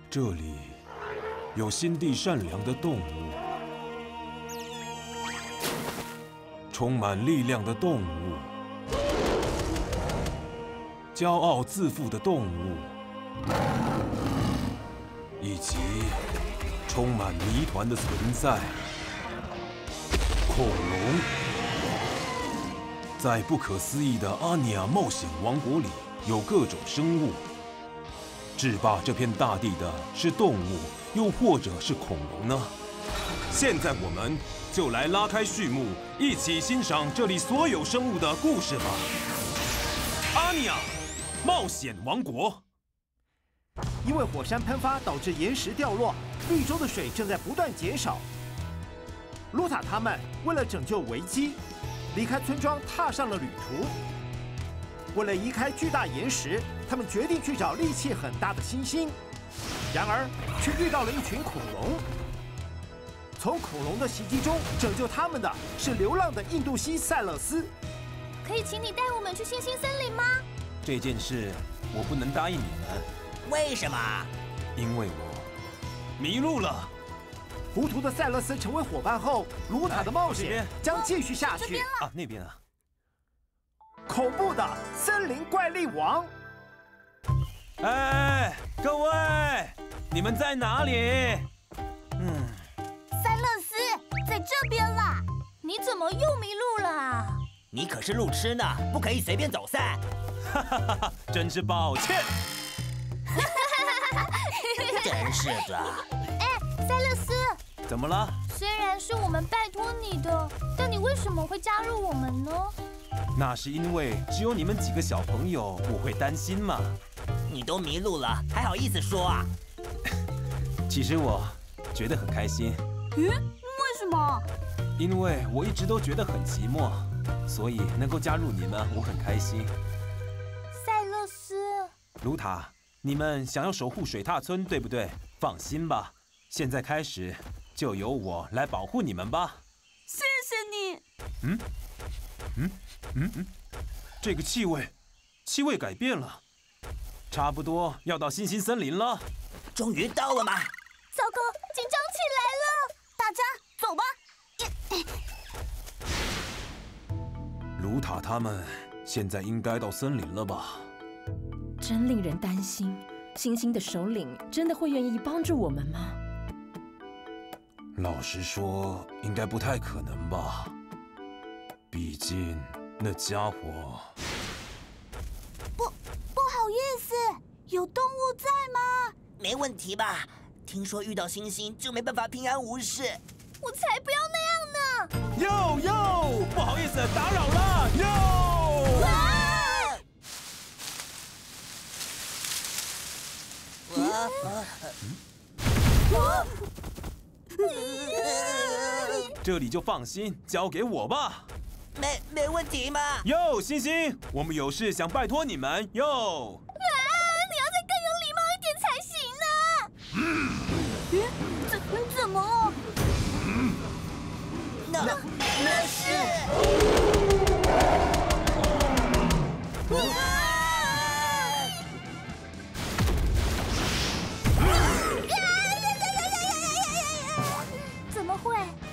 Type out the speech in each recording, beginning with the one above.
这里有心地善良的动物，充满力量的动物，骄傲自负的动物，以及充满谜团的存在——恐龙。在不可思议的阿尼亚冒险王国里，有各种生物。制霸这片大地的是动物，又或者是恐龙呢？现在我们就来拉开序幕，一起欣赏这里所有生物的故事吧。阿尼亚冒险王国。 因为火山喷发导致岩石掉落，绿洲的水正在不断减少。卢塔他们为了拯救维基，离开村庄，踏上了旅途。为了移开巨大岩石，他们决定去找力气很大的猩猩，然而却遇到了一群恐龙。从恐龙的袭击中拯救他们的是流浪的印度蜥塞勒斯。 可以请你带我们去猩猩森林吗？ 这件事我不能答应你们。 为什么？ 因为我迷路了。 糊涂的塞勒斯成为伙伴后，卢塔的冒险将继续下去。 啊，那边啊！ 恐怖的森林怪力王！ 哎，各位，你们在哪里？ 塞勒斯在这边啦！你怎么又迷路了？ 你可是路痴呢，不可以随便走散。 哈哈哈哈！真是抱歉。 真是的。 哎，塞勒斯， 怎么了？ 虽然是我们拜托你的，但你为什么会加入我们呢？ 那是因为只有你们几个小朋友，我会担心嘛。 你都迷路了，还好意思说啊？ 其实我觉得很开心。 为什么？ 因为我一直都觉得很寂寞，所以能够加入你们，我很开心。 塞勒斯， 卢塔，你们想要守护水獭村，对不对？放心吧，现在开始就由我来保护你们吧。 谢谢你。 这个气味改变了，差不多要到猩猩森林了。 终于到了嘛！ 糟糕，紧张起来了！大家走吧。 卢塔他们现在应该到森林了吧？ 真令人担心，猩猩的首领真的会愿意帮助我们吗？ 老实说，应该不太可能吧。毕竟那家伙…… 不好意思，有动物在吗？ 没问题吧？听说遇到猩猩就没办法平安无事。 我才不要那样呢！ 哟，不好意思，打扰了。哟！这里就放心，交给我吧。 没问题嘛。 哟，星星，我们有事想拜托你们哟。 你要再更有礼貌一点才行呢。怎么？ 那是。 怎么会？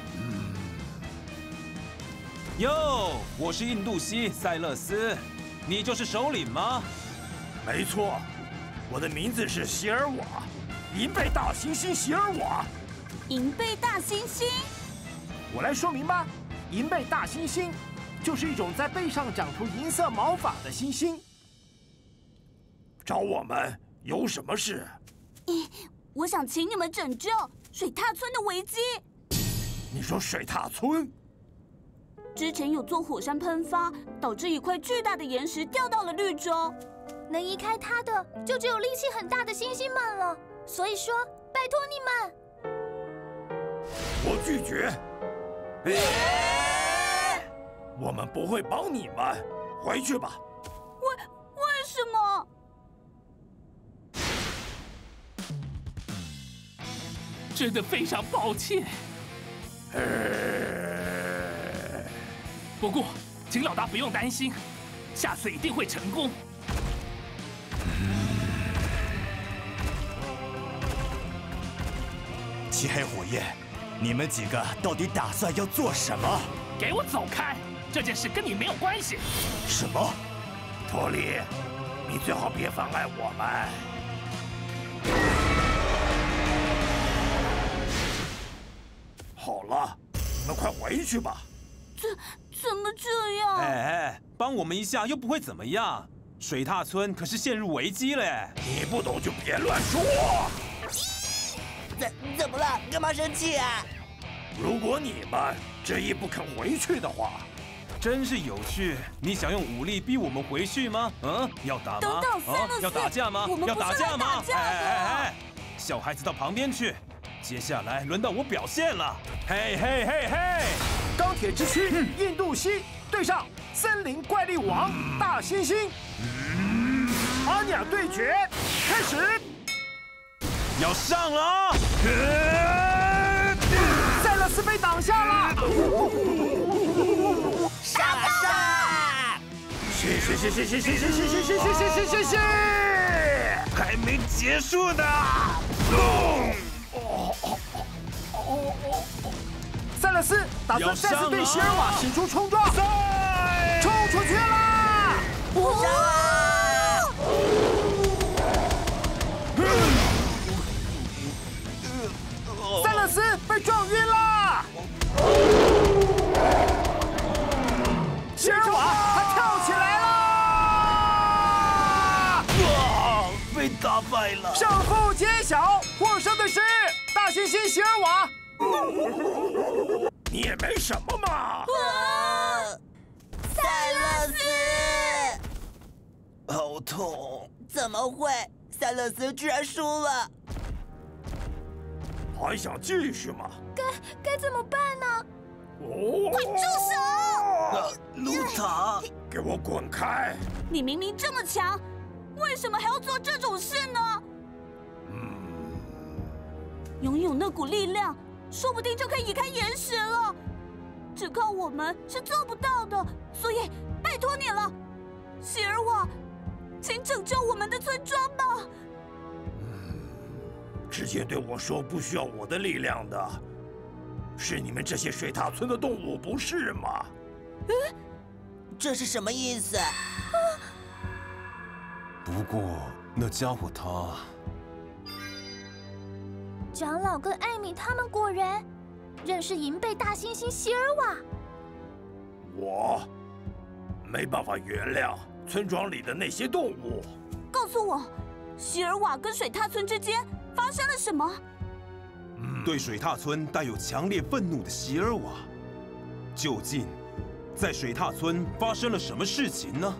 哟，我是印度蜥塞勒斯，你就是首领吗？ 没错，我的名字是席尔瓦，银背大猩猩席尔瓦。 银背大猩猩？ 我来说明吧，银背大猩猩就是一种在背上长出银色毛发的猩猩。找我们有什么事？ 我想请你们拯救水獭村的危机。 你说水獭村？ 之前有座火山喷发，导致一块巨大的岩石掉到了绿洲，能移开它的就只有力气很大的猩猩们了。所以说，拜托你们。 我拒绝。我们不会帮你们，回去吧。 为什么？ 真的非常抱歉。不过，请老大不用担心，下次一定会成功。 漆黑火焰，你们几个到底打算要做什么？ 给我走开！这件事跟你没有关系。 什么？ 托利，你最好别妨碍我们。好了，你们快回去吧。 怎么这样？ 哎，帮我们一下又不会怎么样。水獭村可是陷入危机了。 你不懂就别乱说。 怎么了？干嘛生气啊？ 如果你们执意不肯回去的话， 真是有趣。你想用武力逼我们回去吗？要打吗？ 等等，塞勒斯， 要打架吗？ 我们不是来打架的。 哎，小孩子到旁边去。接下来轮到我表现了。嘿嘿嘿嘿！ 钢铁之躯印度西对上森林怪力王大猩猩。阿尼亚对决开始。 要上了！ 塞勒斯被挡下了。 上啊上！ 谢！ 还没结束呢！ 塞勒斯打算再次对席尔瓦使出冲撞，冲出去啦！ 上啊！ 塞勒斯被撞晕了。席尔瓦他跳起来了！ 哇，被打败了！ 胜负揭晓，获胜的是大猩猩席尔瓦。你也没什么嘛。 塞勒斯， 好痛！ 怎么会？塞勒斯居然输了！ 还想继续吗？ 该怎么办呢？ 快住手！ 卢塔， 给我滚开！ 你明明这么强，为什么还要做这种事呢？拥有那股力量，说不定就可以移开岩石了。只靠我们是做不到的，所以拜托你了，席尔瓦，请拯救我们的村庄吧。 直接对我说不需要我的力量的，是你们这些水獭村的动物，不是吗？ 这是什么意思？ 不过那家伙他…… 长老跟艾米他们果然认识银背大猩猩席尔瓦。 我没办法原谅村庄里的那些动物。 告诉我，席尔瓦跟水獭村之间发生了什么？ 对水獭村带有强烈愤怒的席尔瓦，究竟在水獭村发生了什么事情呢？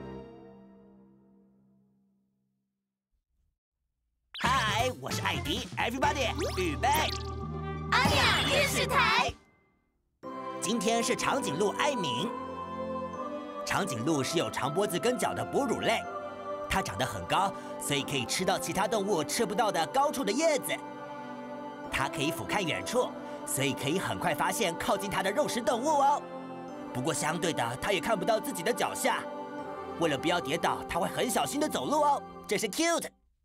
嗨，我是艾迪 ，Everybody， 预备， 阿尼亚电视台。 今天是长颈鹿艾敏。长颈鹿是有长脖子跟角的哺乳类，它长得很高，所以可以吃到其他动物吃不到的高处的叶子。它可以俯瞰远处，所以可以很快发现靠近它的肉食动物哦。不过相对的，它也看不到自己的脚下。为了不要跌倒，它会很小心的走路哦。这是 cute。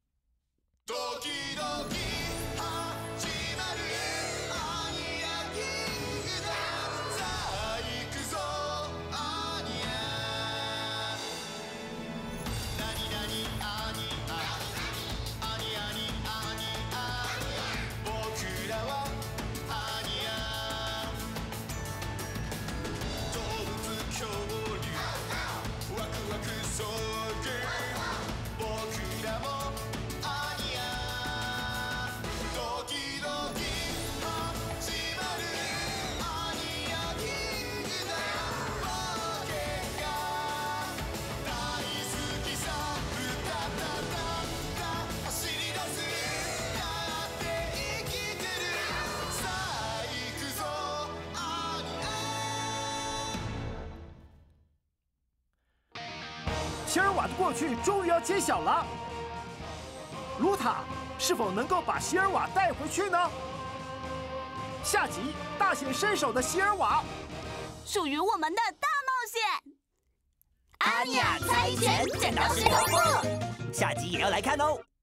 席尔瓦的过去终于要揭晓了，卢塔是否能够把席尔瓦带回去呢？下集大显身手的席尔瓦， 属于我们的大冒险。 阿尼亚猜拳剪刀石头布，下集也要来看哦。